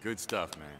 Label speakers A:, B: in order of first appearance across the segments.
A: Good stuff, man.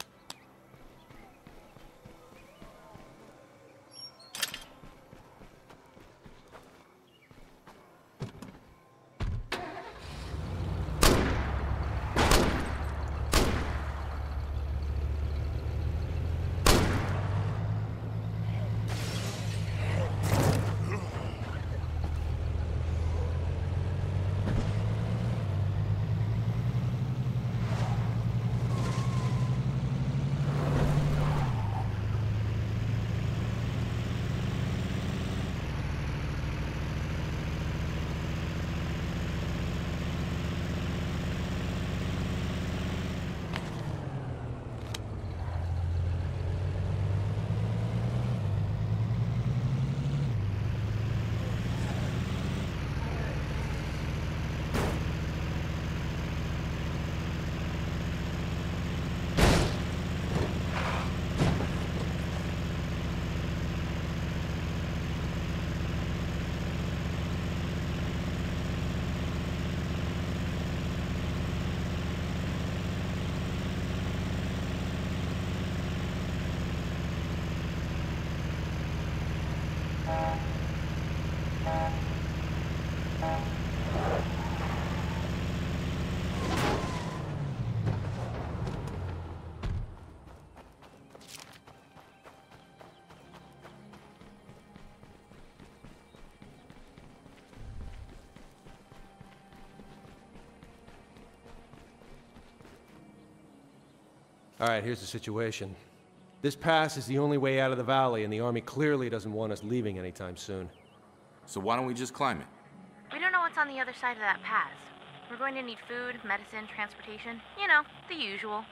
B: All right, here's the situation. This pass is the only way out of the valley, and the Army clearly doesn't want us leaving anytime soon.
A: So why don't we just climb it?
C: We don't know what's on the other side of that pass. We're going to need food, medicine, transportation. You know, the usual.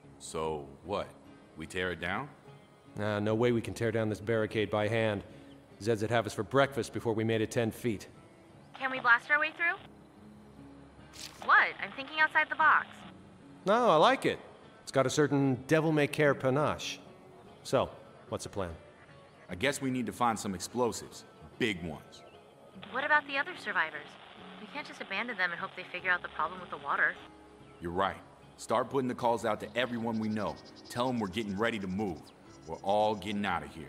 A: So what? We tear it down?
B: No way we can tear down this barricade by hand. Zeds would have us for breakfast before we made it 10 feet.
C: Can we blast our way through? What? I'm thinking outside the box.
B: No, I like it. It's got a certain devil-may-care panache. So, what's the plan?
A: I guess we need to find some explosives. Big ones.
C: What about the other survivors? We can't just abandon them and hope they figure out the problem with the water.
A: You're right. Start putting the calls out to everyone we know. Tell them we're getting ready to move. We're all getting out of here.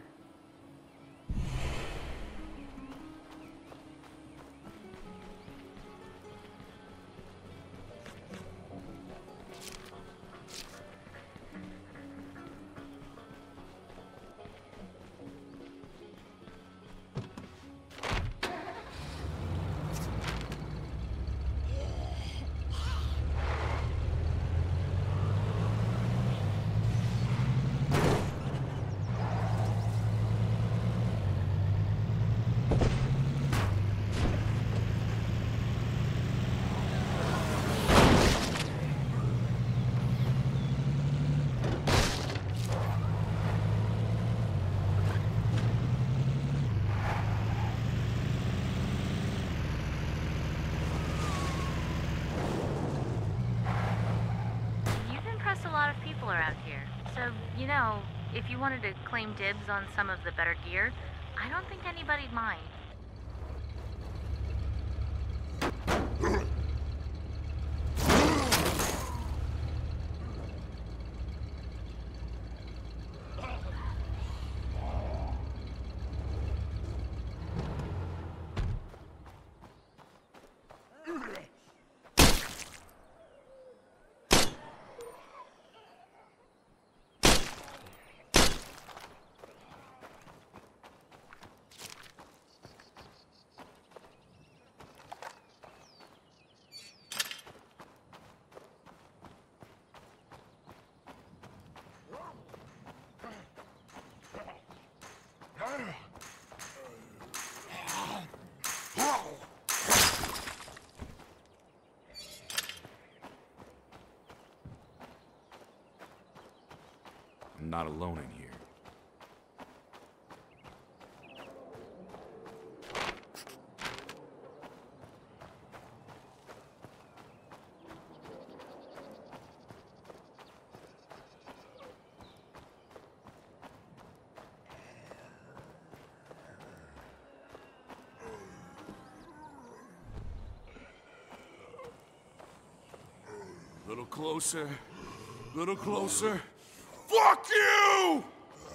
C: Around here. So, you know, if you wanted to claim dibs on some of the better gear, I don't think anybody'd mind.
A: I'm not alone in here. A little closer. Little closer. Fuck you!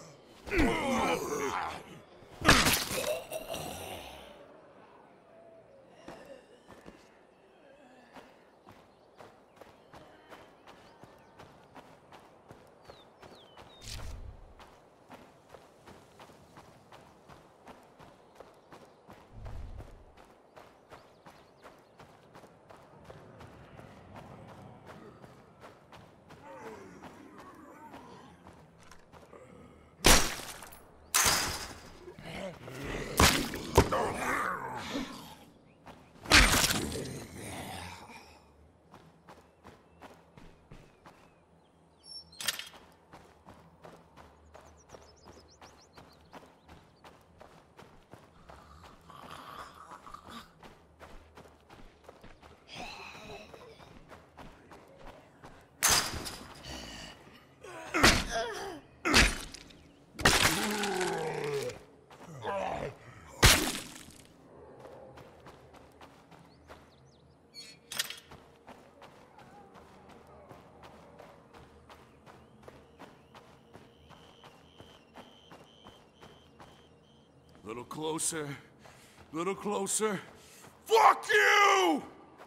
A: Little closer. Little closer. Fuck you!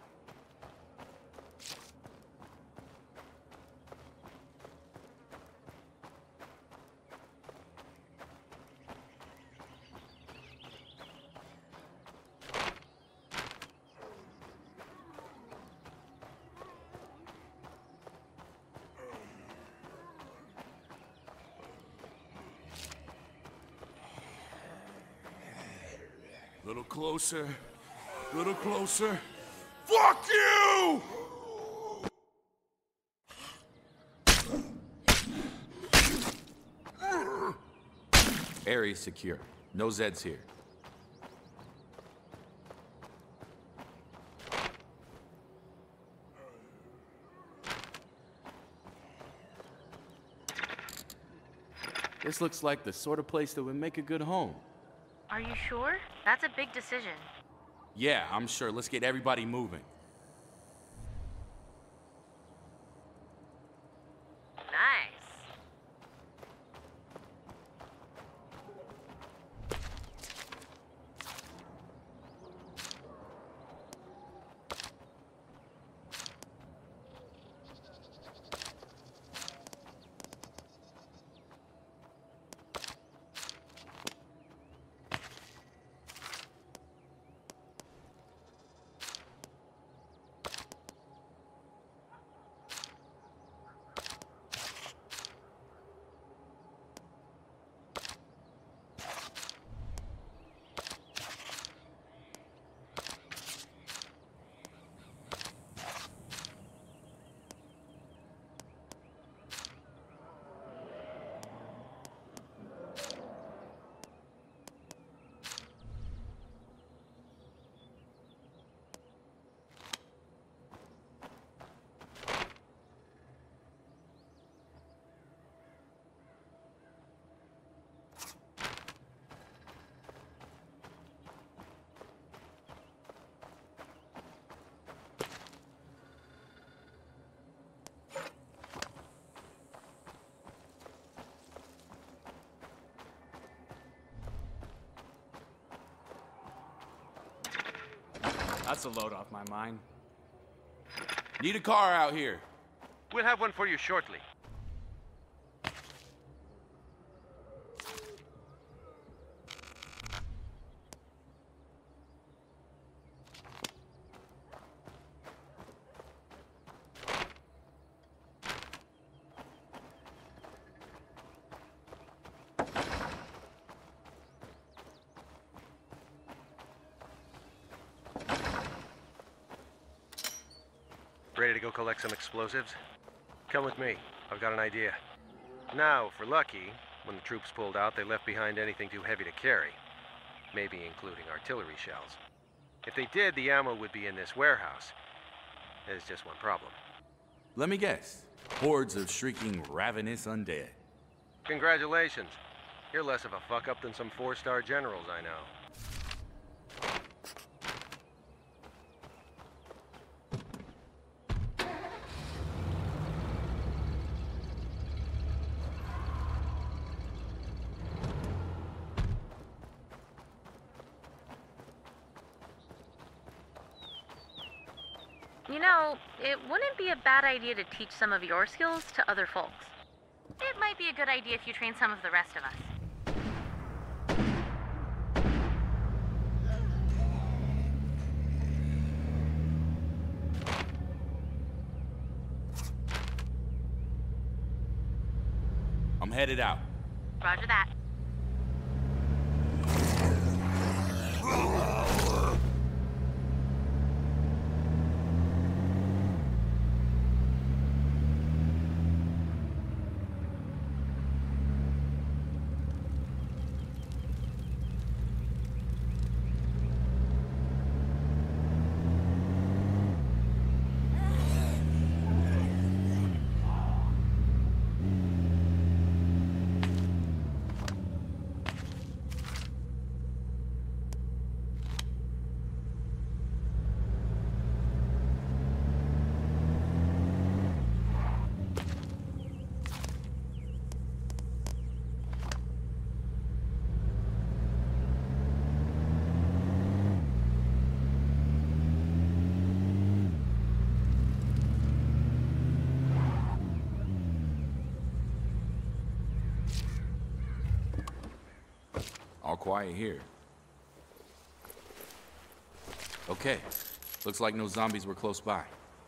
A: Little closer. Little closer. Fuck you! Area's secure. No Zeds here. This looks like the sort of place that would make a good home.
C: Are you sure? That's a big decision.
A: Yeah, I'm sure. Let's get everybody moving.
C: Nice.
D: That's a load off my mind.
A: Need a car out here.
B: We'll have one for you shortly. Ready to go collect some explosives? Come with me. I've got an idea. Now, for lucky, when the troops pulled out, they left behind anything too heavy to carry. Maybe including artillery shells. If they did, the ammo would be in this warehouse. There's just one problem.
A: Let me guess. Hordes of shrieking, ravenous undead.
B: Congratulations. You're less of a fuck-up than some 4-star generals I know.
C: You know, it wouldn't be a bad idea to teach some of your skills to other folks. It might be a good idea if you train some of the rest of us.
A: I'm headed out.
C: Roger that.
A: All quiet here. Okay. Looks like no zombies were close by.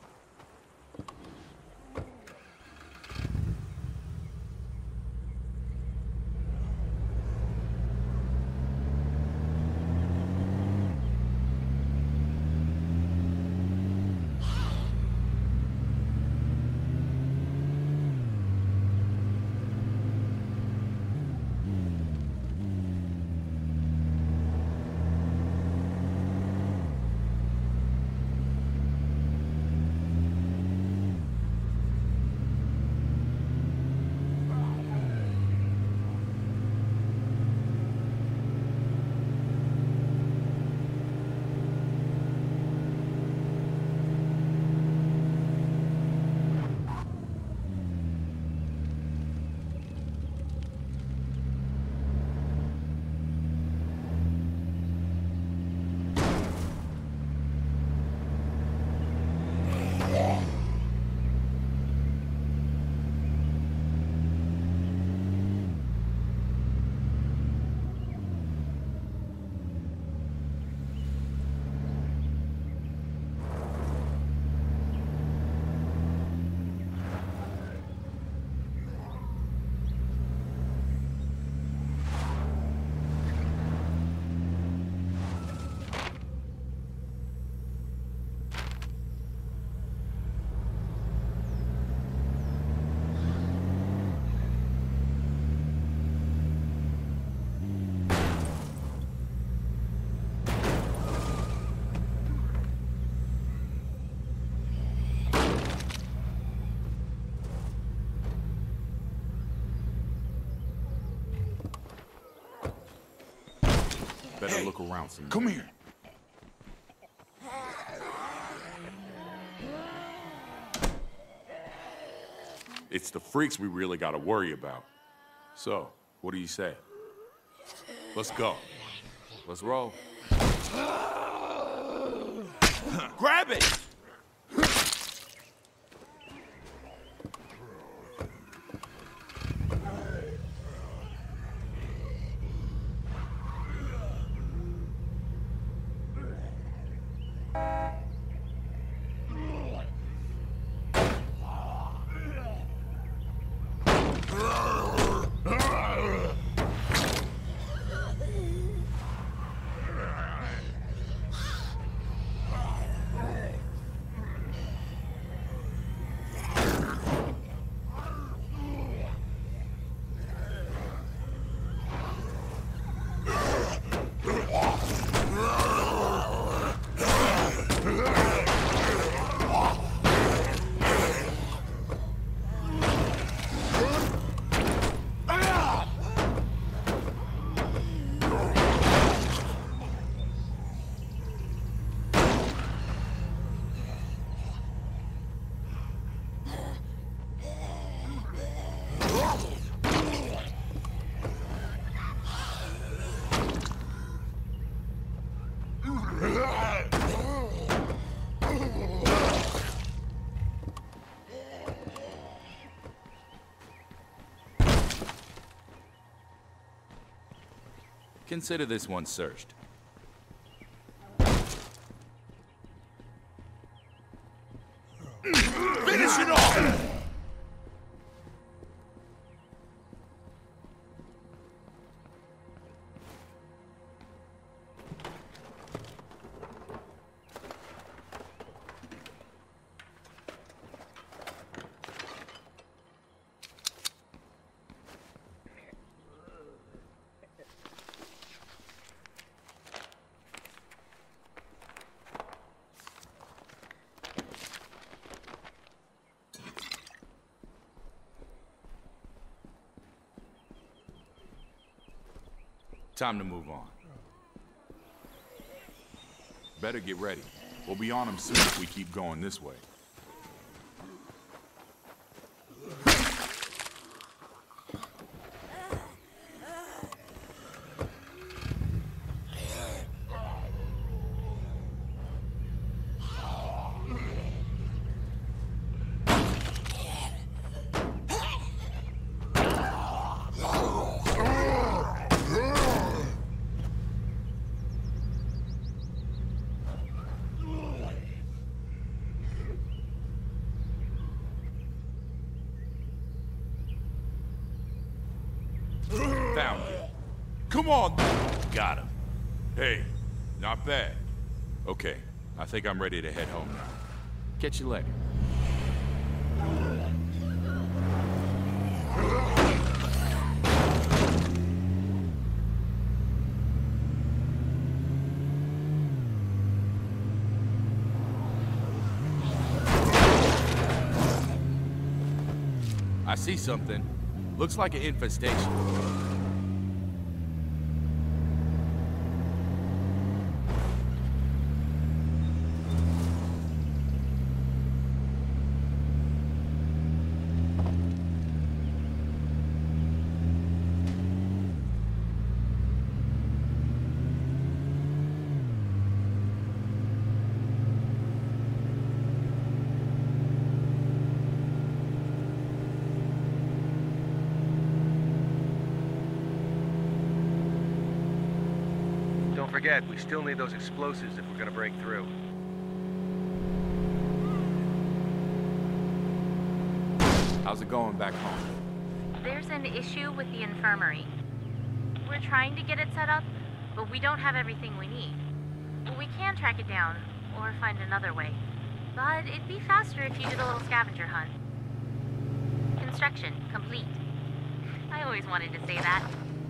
A: Better look around some more.
E: Come here.
A: It's the freaks we really gotta worry about. So, what do you say? Let's go. Let's roll.
E: Grab it!
A: Consider this one searched.
E: Finish it off!
A: Time to move on. Better get ready. We'll be on them soon if we keep going this way. Found it.
E: Come on!
A: Got him. Hey, not bad. Okay, I think I'm ready to head home now. Catch you later. I see something. Looks like an infestation.
B: Don't forget, we still need those explosives if we're gonna break through.
A: How's it going back home?
C: There's an issue with the infirmary. We're trying to get it set up, but we don't have everything we need. We can track it down, or find another way. But it'd be faster if you did a little scavenger hunt. Construction complete. I always wanted to say that.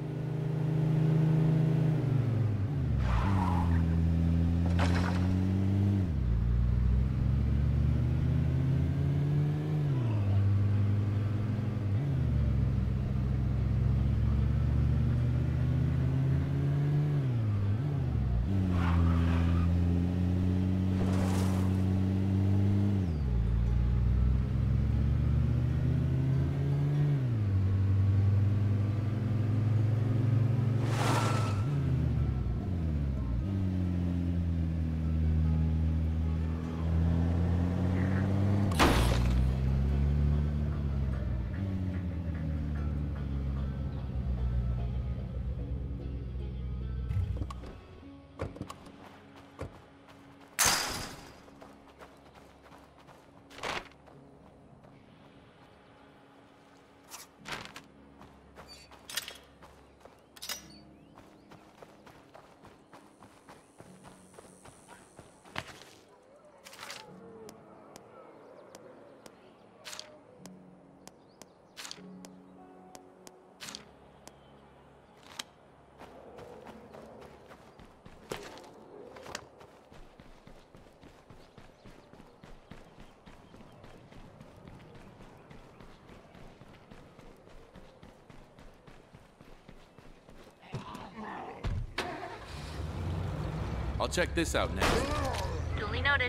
A: I'll check this out next.
C: Duly noted.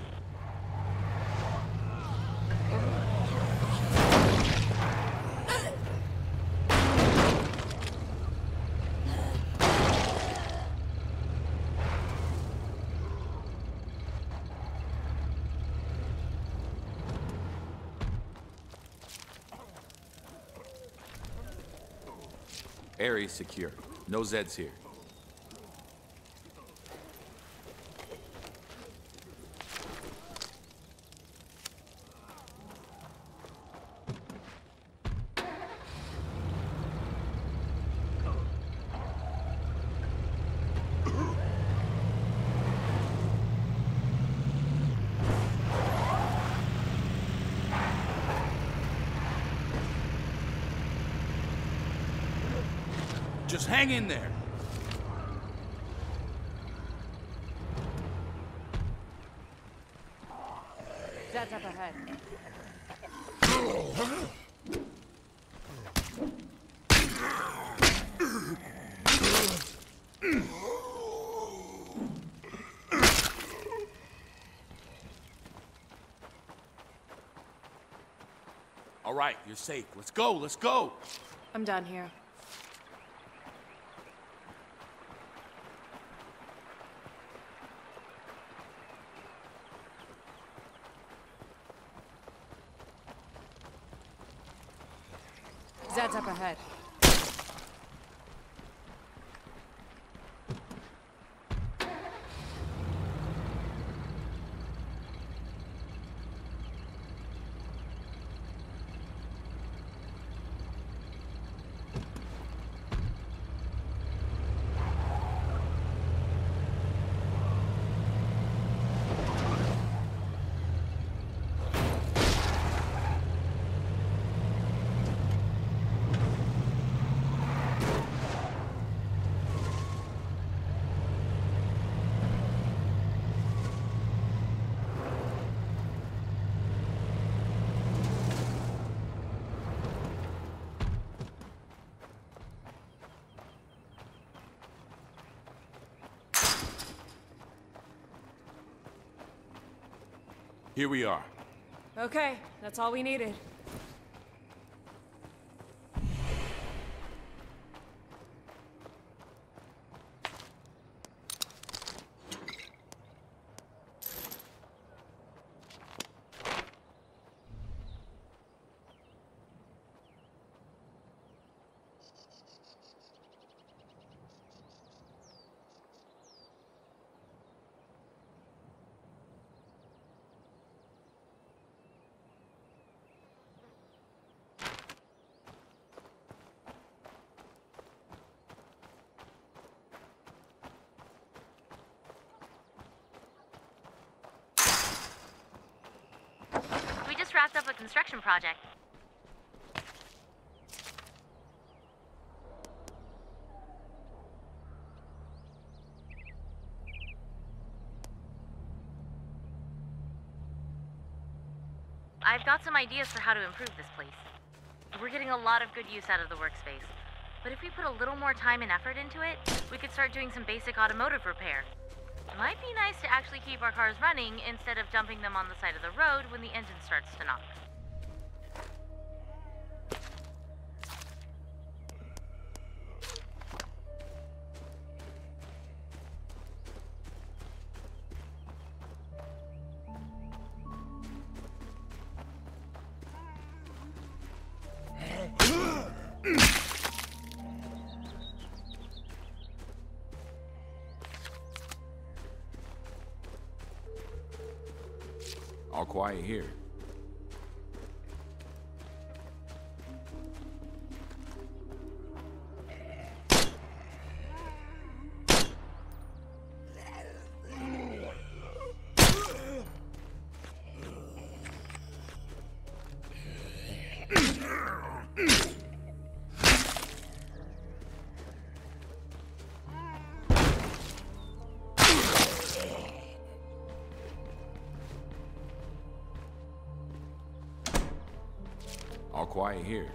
A: Area's secure. No Zeds here.
E: Just hang in there.
F: That's up ahead.
E: All right, you're safe. Let's go, let's go.
F: I'm done here. Zed's up ahead.
A: Here we are.
F: Okay, that's all we needed.
C: We just wrapped up a construction project. I've got some ideas for how to improve this place. We're getting a lot of good use out of the workspace. But if we put a little more time and effort into it, we could start doing some basic automotive repair. It might be nice to actually keep our cars running instead of dumping them on the side of the road when the engine starts to knock.
A: All quiet here. All quiet here.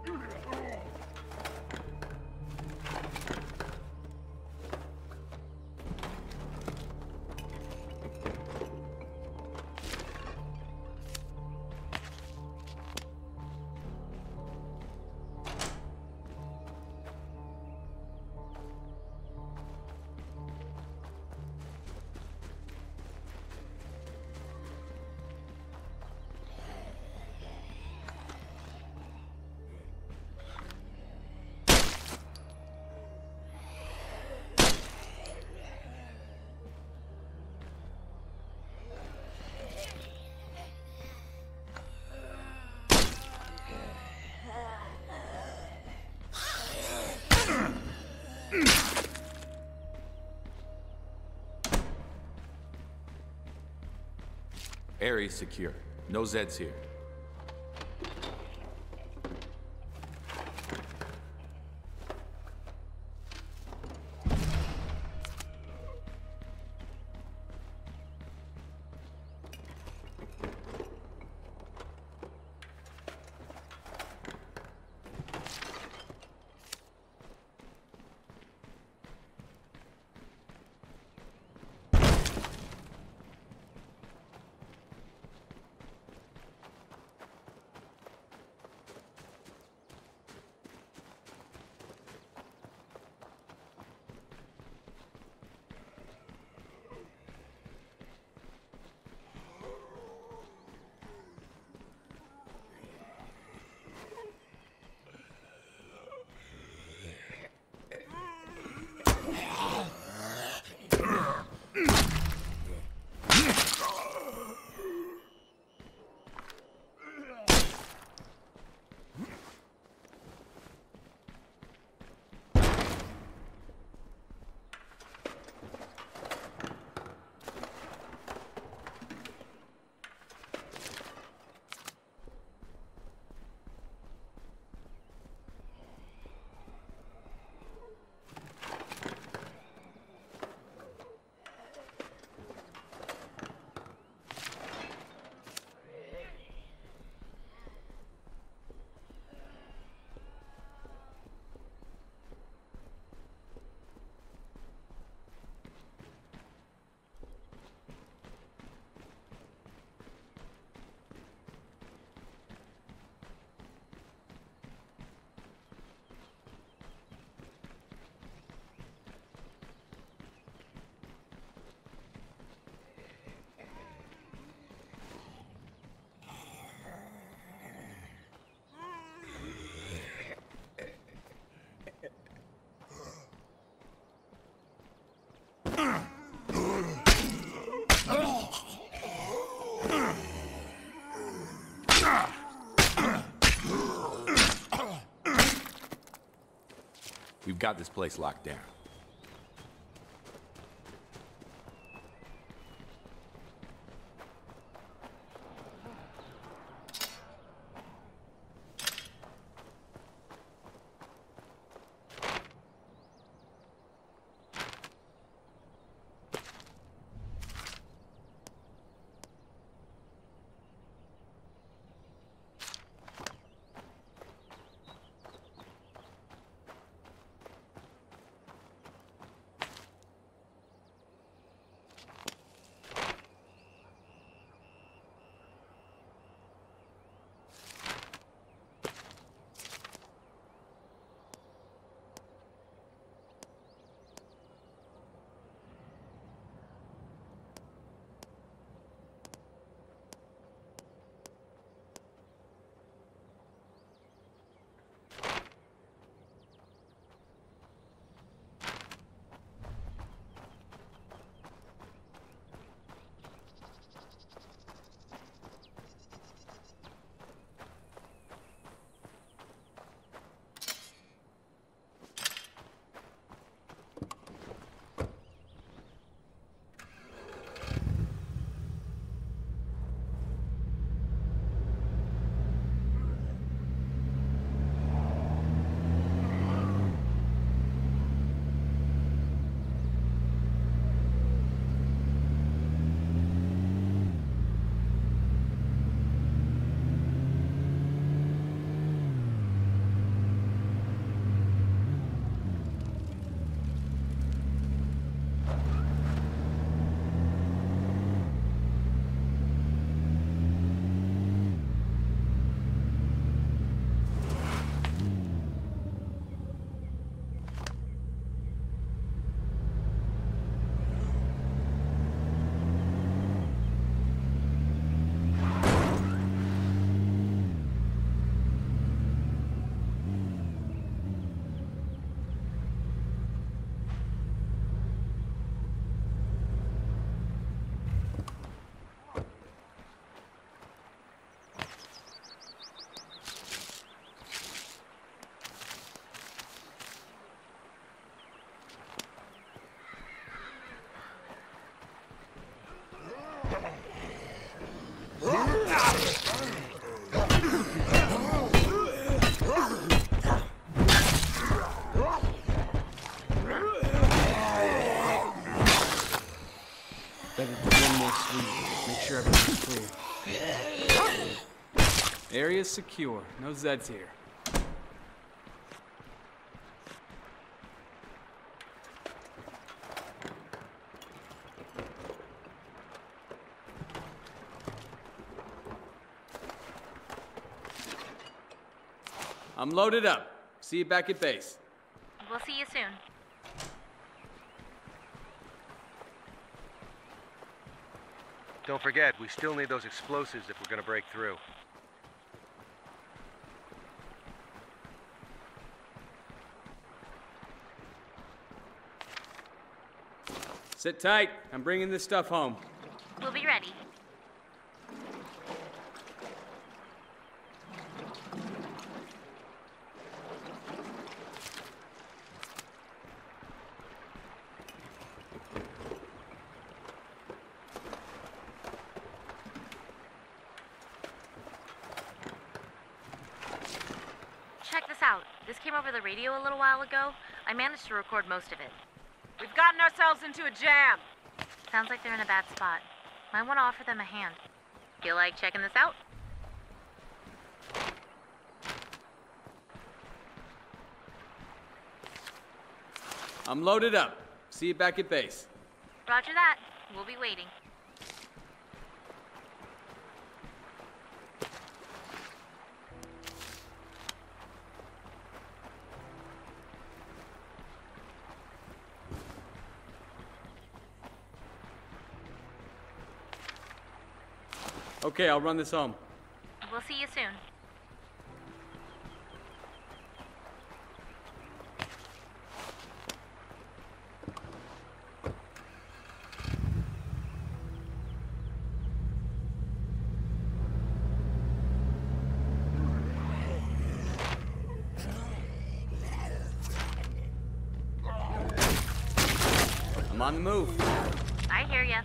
A: Area's secure. No Zeds here.
E: We've got this place locked down.
D: Better do one more sweep. Make sure everything's clear. Area's secure. No Zeds here. I'm loaded up. See you back at base.
C: We'll see you soon.
B: Don't forget, we still need those explosives if we're gonna break through.
D: Sit tight. I'm bringing this stuff home.
C: We'll be ready. Check this out. This came over the radio a little while ago. I managed to record most of it.
F: We've gotten ourselves into a jam.
C: Sounds like they're in a bad spot. Might want to offer them a hand. Feel like checking this out?
D: I'm loaded up. See you back at base.
C: Roger that. We'll be waiting.
D: Okay, I'll run this home.
C: We'll see you soon.
D: I'm on the move.
C: I hear ya.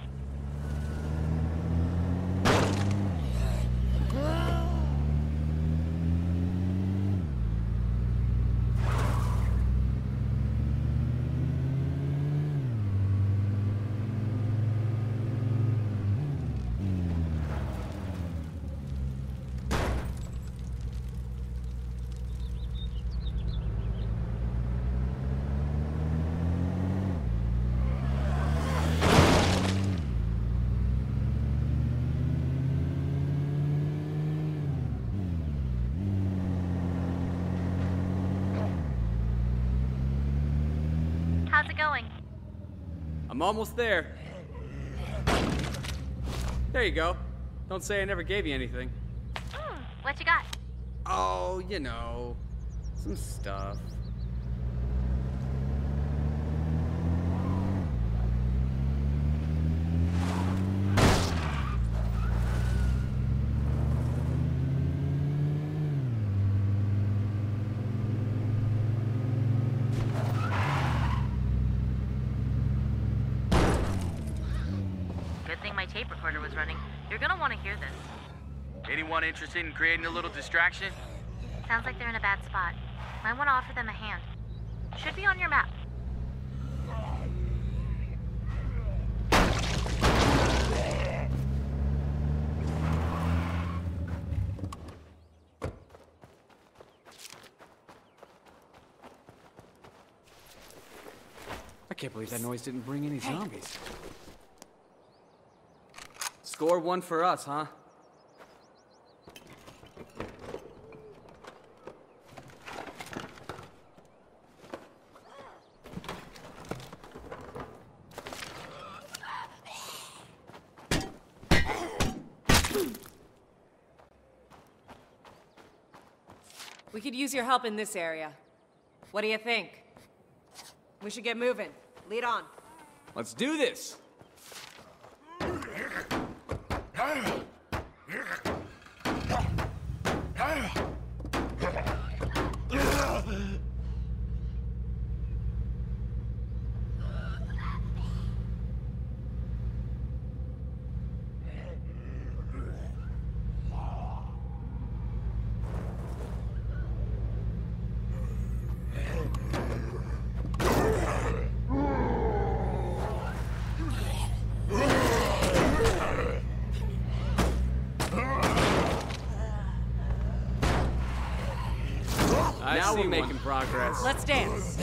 C: How's it going?
D: I'm almost there. There you go. Don't say I never gave you anything.
C: What you got?
D: Oh, you know, some stuff.
C: Good thing my tape recorder was running. You're gonna want to hear this.
G: Anyone interested in creating a little distraction?
C: Sounds like they're in a bad spot. Might want to offer them a hand. Should be on your map.
D: I can't believe that noise didn't bring any zombies. Score one for us, huh?
F: We could use your help in this area. What do you think? We should get moving. Lead on.
D: Let's do this! Now we're making progress.
F: Let's dance.